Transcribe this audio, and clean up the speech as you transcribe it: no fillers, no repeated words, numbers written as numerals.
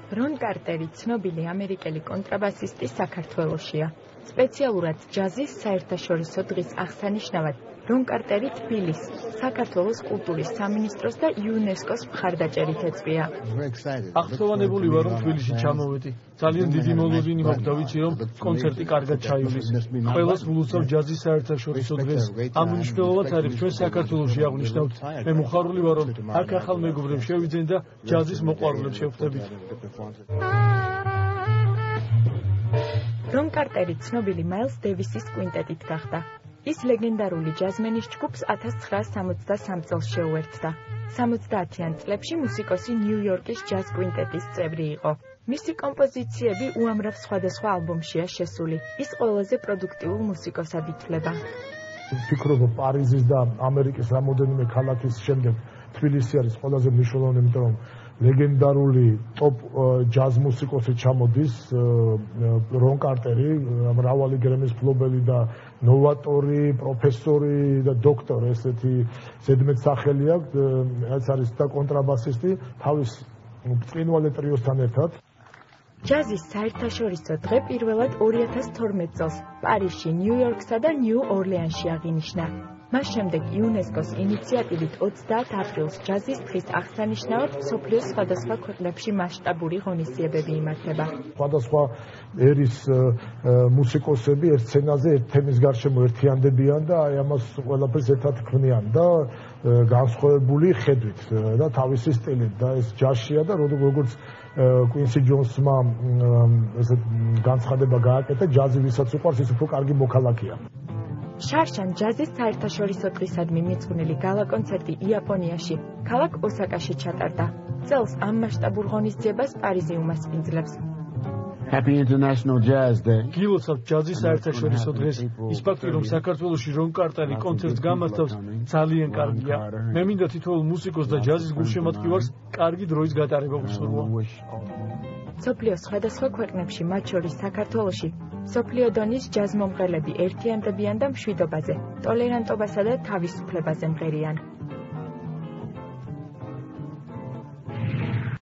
რონ კარტერი ცნობილი ამერიკელი კონტრაბასისტი საქართველოშია. სპეციალურად ჯაზის საერთაშორისო დღის აღსანიშნავად რონ კარტერი თბილის, საქართველოს კულტურის სამინისტროს და იუნესკოს მხარდაჭერით ეწვია. აღსოვანებული ვარ, რომ თბილისში ჩამოვედი. ძალიან დიდი მოლოდინი მაქვს და ვიცი, რომ კონცერტი კარგად ჩაივლის. ყველას ვლუსავ ჯაზის საერთაშორისო დღეს. ამ მნიშვნელობაც არის ჩვენ საქართველოში აღნიშნავთ. მე მოხარული ვარ, რომ აქ ახალ მეგობრებს შევიძენ და ჯაზის მოყვარულებს შევხვდებით. რონ კარტერი ცნობილი მაილს დევისის კვინტეტით გახდა. ის ლეგენდარული ჯაზმენის ჯგუფს 1963 წელს შეუერთდა. 70-იან წლებში მუსიკოსი ნიუ-იორკის ჯაზ კვინტეტის წევრი იყო. მისი კომპოზიციები უამრავ სხვადასხვა ალბომშია შესული. ის ყველაზე პროდუქტიულ მუსიკოსად ითვლება. ვფიქრობ, პარიზის და ამერიკის რამოდენიმე ქალაქის შემდეგ თბილისი არის ყველაზე მნიშვნელოვანი, იმიტომ რომ ლეგენდარული ტოპ ჯაზ მუსიკოსი ჩამოდის, რონ კარტერი, მრავალი გრემის მფლობელი და ნოვატორი, პროფესორი და დოქტორი, ესეთი ზედმეტ სახელი აქვს, რაც არის და კონტრაბასისტი, თავის ბრწყინვალე ტრიოსთან ერთად. ჯაზის საერთაშორისო დღე პირველად 2012 წელს პარიზში, ნიუ-იორკსა და ნიუ-ორლეანში აღინიშნა. მას შემდეგ იუნესკოს ინიციატივით 30 აპრილს ჯაზის დღის აღსანიშნავად მსოფლიოს სხვადასხვა ქვეყნებში მასშტაბური ღონისძიებები იმართება. სხვადასხვა ერის მუსიკოსები ერთ სცენაზე ერთ თემის გარშემო ერთიანდებიან და აი ამას ყველაფერს ერთად ქმნიან და განსხვავებული ხედვით და თავისი სტილით და ეს ჯაზშია და როგორც Quincy Jones-მა ესე განცხადება გააკეთა, ჯაზი ვისაც უყვარს, ის უფრო კარგი მოქალაქეა. შარშან ჯაზის საერთაშორისო დღისადმი მიძღვნილი გალა კონცერტი იაპონიაში, ქალაქ ოსაკაში ჩატარდა. წელს ამ მასშტაბურ ღონისძიებას პარიზი უმასპინძლებს. Happy International Jazz Day. გილოცავთ ჯაზის საერთაშორისო დღეს. ის ფაქტი, რომ საქართველოში რონ კარტერი კონცერტს გამართავს, ძალიან კარგია. მე მინდა თითოეულ მუსიკოს და ჯაზის გულშემატკივარს კარგი დროის გატარება ვუსურვო. მსოფლიოს სხვადასხვა ქვეყნებში, მათ შორის საქართველოში, მსოფლიო დონის ჯაზ მომღერლები ერთიანდებიან და მშვიდობაზე, ტოლერანტობასა და თავისუფლებაზე მღერიან.